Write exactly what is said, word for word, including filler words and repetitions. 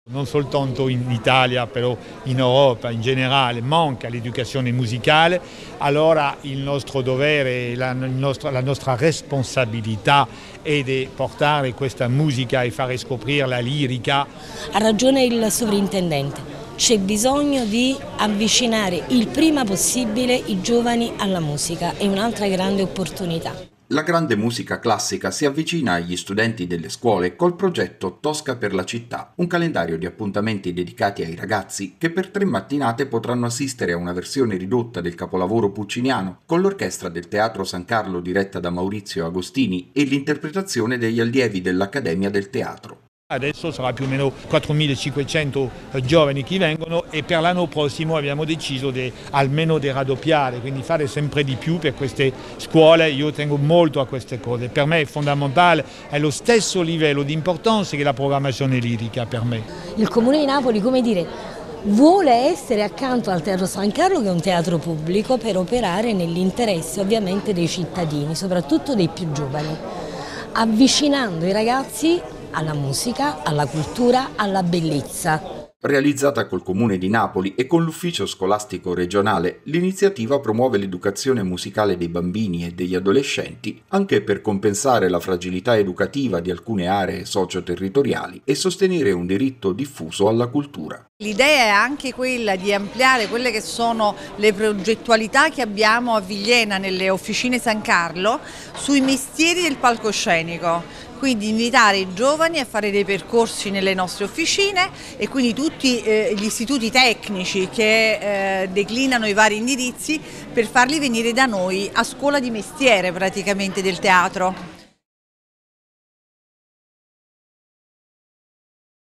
Non soltanto in Italia, però in Europa in generale manca l'educazione musicale, allora il nostro dovere, la, il nostro, la nostra responsabilità è di portare questa musica e fare scoprire la lirica. Ha ragione il sovrintendente, c'è bisogno di avvicinare il prima possibile i giovani alla musica, è un'altra grande opportunità. La grande musica classica si avvicina agli studenti delle scuole col progetto Tosca per la città, un calendario di appuntamenti dedicati ai ragazzi che per tre mattinate potranno assistere a una versione ridotta del capolavoro pucciniano con l'orchestra del Teatro San Carlo diretta da Maurizio Agostini e l'interpretazione degli allievi dell'Accademia del Teatro. Adesso sarà più o meno quattromilacinquecento giovani che vengono e per l'anno prossimo abbiamo deciso di almeno di raddoppiare, quindi fare sempre di più per queste scuole. Io tengo molto a queste cose, per me è fondamentale, è lo stesso livello di importanza che la programmazione lirica per me. Il Comune di Napoli, come dire, vuole essere accanto al Teatro San Carlo, che è un teatro pubblico, per operare nell'interesse ovviamente dei cittadini, soprattutto dei più giovani, avvicinando i ragazzi alla musica, alla cultura, alla bellezza. Realizzata col Comune di Napoli e con l'Ufficio Scolastico Regionale, l'iniziativa promuove l'educazione musicale dei bambini e degli adolescenti anche per compensare la fragilità educativa di alcune aree socio-territoriali e sostenere un diritto diffuso alla cultura. L'idea è anche quella di ampliare quelle che sono le progettualità che abbiamo a Vigliena nelle officine San Carlo sui mestieri del palcoscenico. Quindi invitare i giovani a fare dei percorsi nelle nostre officine e quindi tutti eh, gli istituti tecnici che eh, declinano i vari indirizzi per farli venire da noi a scuola di mestiere praticamente del teatro.